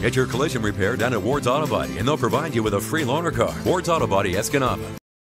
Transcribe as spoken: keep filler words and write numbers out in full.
Get your collision repair done at Ward's Auto Body, and they'll provide you with a free loaner car. Ward's Auto Body, Escanaba.